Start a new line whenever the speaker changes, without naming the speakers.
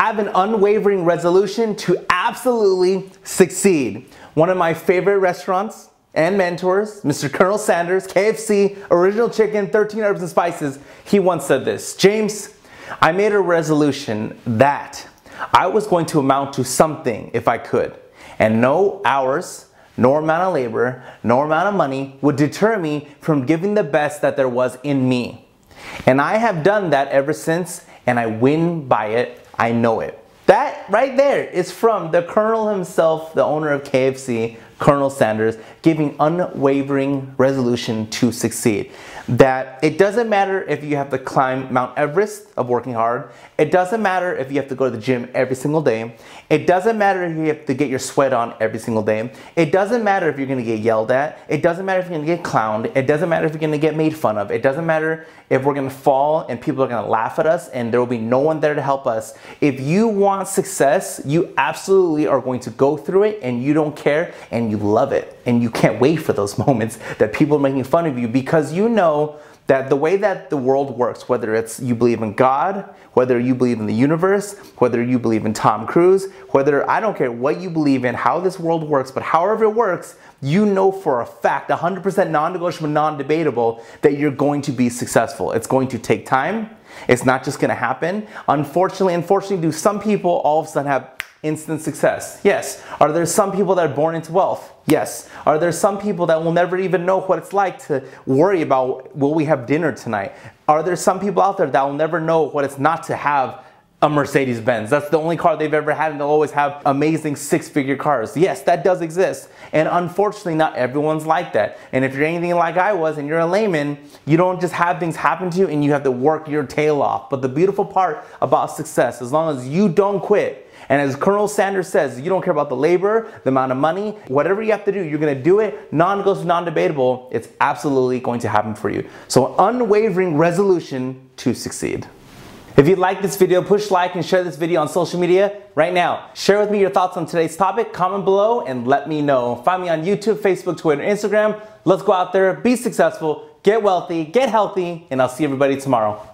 have an unwavering resolution to absolutely succeed. One of my favorite restaurants and mentors, Mr. Colonel Sanders, KFC, original chicken, 13 herbs and spices, he once said this: James, I made a resolution that I was going to amount to something if I could, and no hours, nor amount of labor, nor amount of money would deter me from giving the best that there was in me. And I have done that ever since, and I win by it. I know it. That right there is from the Colonel himself, the owner of KFC, Colonel Sanders, giving unwavering resolution to succeed. That it doesn't matter if you have to climb Mount Everest of working hard. It doesn't matter if you have to go to the gym every single day. It doesn't matter if you have to get your sweat on every single day. It doesn't matter if you're going to get yelled at. It doesn't matter if you're going to get clowned. It doesn't matter if you're going to get made fun of. It doesn't matter if we're going to fall and people are going to laugh at us and there will be no one there to help us. If you want success, you absolutely are going to go through it, and you don't care, and you love it, and you can't wait for those moments that people are making fun of you, because you know that the way that the world works, whether it's you believe in God, whether you believe in the universe, whether you believe in Tom Cruise, whether, I don't care what you believe in, how this world works, but however it works, you know for a fact, 100% non-negotiable, non-debatable, that you're going to be successful. It's going to take time. It's not just going to happen. Unfortunately, do some people all of a sudden have instant success? Yes. Are there some people that are born into wealth? Yes. Are there some people that will never even know what it's like to worry about, will we have dinner tonight? Are there some people out there that will never know what it's not to have a Mercedes-Benz? That's the only car they've ever had, and they'll always have amazing six-figure cars. Yes, that does exist. And unfortunately, not everyone's like that. And if you're anything like I was and you're a layman, you don't just have things happen to you and you have to work your tail off. But the beautiful part about success, as long as you don't quit, and as Colonel Sanders says, you don't care about the labor, the amount of money, whatever you have to do, you're going to do it. Non-negotiable, non-debatable. It's absolutely going to happen for you. So unwavering resolution to succeed. If you like this video, push like and share this video on social media right now. Share with me your thoughts on today's topic, comment below, and let me know. Find me on YouTube, Facebook, Twitter, and Instagram. Let's go out there, be successful, get wealthy, get healthy, and I'll see everybody tomorrow.